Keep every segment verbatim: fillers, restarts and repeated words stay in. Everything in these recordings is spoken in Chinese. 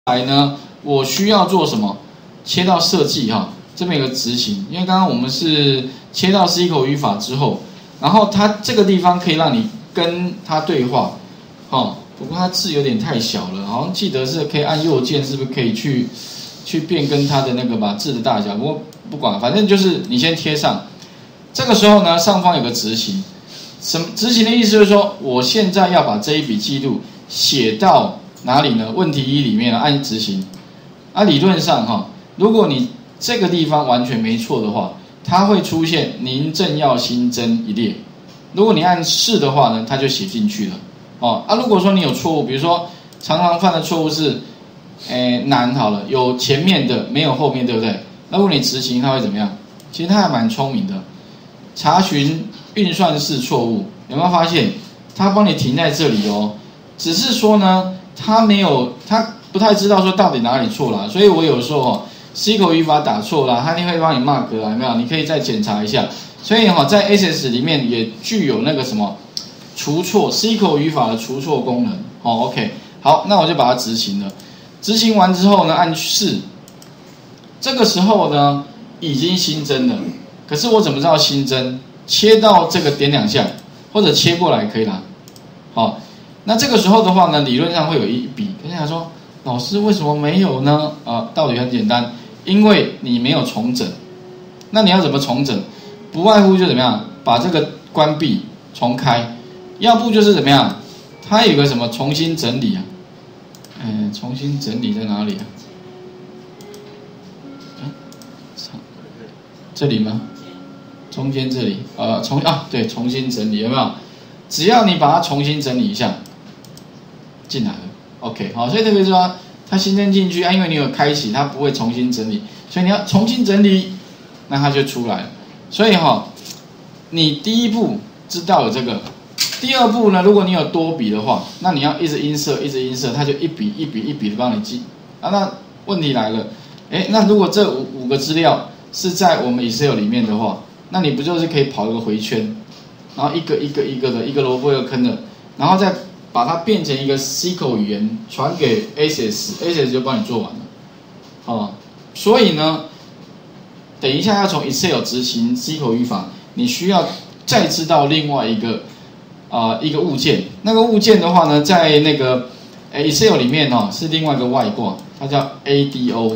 来呢，我需要做什么？切到设计哈，这边有个执行，因为刚刚我们是切到 C 口语法之后，然后它这个地方可以让你跟它对话，哦，不过它字有点太小了，好像记得是可以按右键，是不是可以去去变更它的那个把字的大小？不过不管，反正就是你先贴上，这个时候呢，上方有个执行，什么执行的意思就是说，我现在要把这一笔记录写到哪里呢？问题一里面按执行。啊，理论上哈，如果你这个地方完全没错的话，它会出现您正要新增一列。如果你按是的话呢，它就写进去了。哦，啊，如果说你有错误，比如说常常犯的错误是，诶，难好了，有前面的没有后面，对不对？那如果你执行，它会怎么样？其实它还蛮聪明的，查询运算式错误，有没有发现？它帮你停在这里哦，只是说呢，它没有它。不太知道说到底哪里错了，所以我有时候哈 C 口语法打错了，它一定会帮你 mark 啊，有没有？你可以再检查一下。所以哈，在 S S 里面也具有那个什么除错 C 口语法的除错功能。哦 ，OK， 好，那我就把它执行了。执行完之后呢，按是，这个时候呢已经新增了。可是我怎么知道新增？切到这个点两下，或者切过来可以啦。好，那这个时候的话呢，理论上会有一笔。跟大家说。老师为什么没有呢？啊，道理很简单，因为你没有重整。那你要怎么重整？不外乎就怎么样，把这个关闭重开，要不就是怎么样，它有个什么重新整理啊？嗯，重新整理在哪里啊？这里吗？中间这里，呃，重啊，对，重新整理有没有？只要你把它重新整理一下，进来了。OK， 好，所以特别说它新增进去啊，因为你有开启，它不会重新整理，所以你要重新整理，那它就出来了。所以哈，你第一步知道了这个，第二步呢，如果你有多笔的话，那你要一直音色，一直音色，它就一笔一笔一笔的帮你记啊。那问题来了，哎，那如果这五五个资料是在我们 Excel 里面的话，那你不就是可以跑一个回圈，然后一个一个一个的，一个萝卜一个坑的，然后再把它变成一个 C 口语言传给 S S，S S 就帮你做完了，哦，所以呢，等一下要从 Excel 执行 C 口语法，你需要再知道另外一个啊、呃、一个物件，那个物件的话呢，在那个 Excel 里面哦是另外一个外挂，它叫 A D O，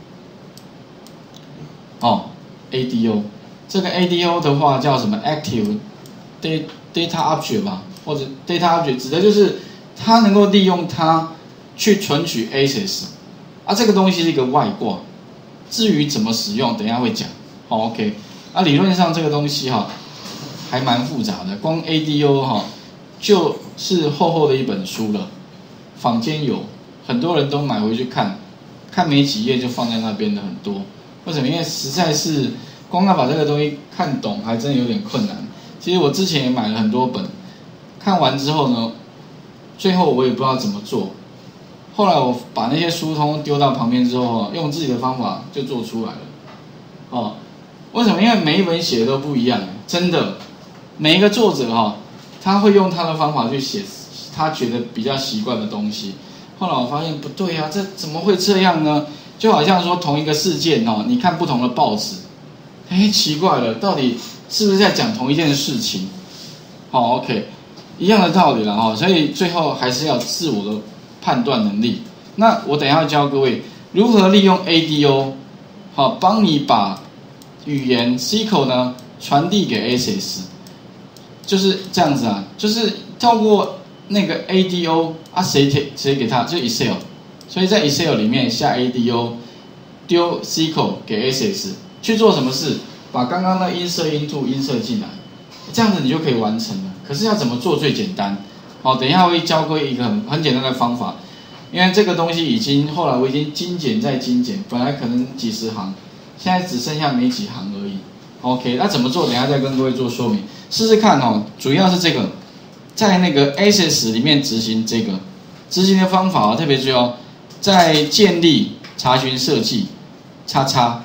哦 A D O， 这个 A D O 的话叫什么 Active Data Object 吧。或者 data object 指的就是它能够利用它去存取 access， 啊，这个东西是一个外挂。至于怎么使用，等一下会讲。好 ，OK， 啊，理论上这个东西哈还蛮复杂的，光 A D O 哈就是厚厚的一本书了，坊间有很多人都买回去看，看没几页就放在那边的很多。为什么？因为实在是光要把这个东西看懂，还真的有点困难。其实我之前也买了很多本。看完之后呢，最后我也不知道怎么做。后来我把那些书通丢到旁边之后，用自己的方法就做出来了。哦，为什么？因为每一本写的都不一样，真的。每一个作者哈，他会用他的方法去写他觉得比较习惯的东西。后来我发现不对啊，这怎么会这样呢？就好像说同一个事件哦，你看不同的报纸，哎，奇怪了，到底是不是在讲同一件事情？好 ，OK。一样的道理了哈，所以最后还是要自我的判断能力。那我等一下教各位如何利用 A D O， 好，帮你把语言 C 口呢传递给 S S， 就是这样子啊，就是透过那个 A D O 啊，谁给谁给他就 Excel， 所以在 Excel 里面下 A D O， 丢 C 口给 S S 去做什么事？把刚刚的音色音度音色进来，这样子你就可以完成了。可是要怎么做最简单？好，等一下我会教各位一个很很简单的方法，因为这个东西已经后来我已经精简再精简，本来可能几十行，现在只剩下没几行而已。OK， 那怎么做？等一下再跟各位做说明，试试看哦。主要是这个，在那个 S S 里面执行这个执行的方法哦，特别注意哦，在建立查询设计，叉叉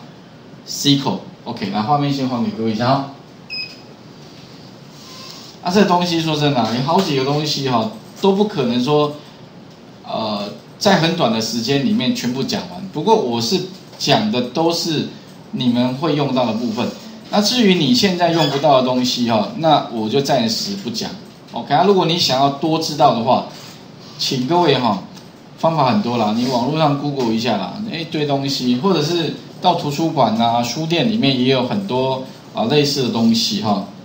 C 口 OK， 来画面先还给各位一下哦。啊，这个东西说真的、啊，有好几个东西哈、哦、都不可能说，呃，在在很短的时间里面全部讲完。不过我是讲的都是你们会用到的部分。那至于你现在用不到的东西哈，那我就暂时不讲。OK 啊，如果你想要多知道的话，请各位哈，方法很多啦，你网络上 Google 一下啦，一堆东西，或者是到图书馆啊、书店里面也有很多啊类似的东西哈。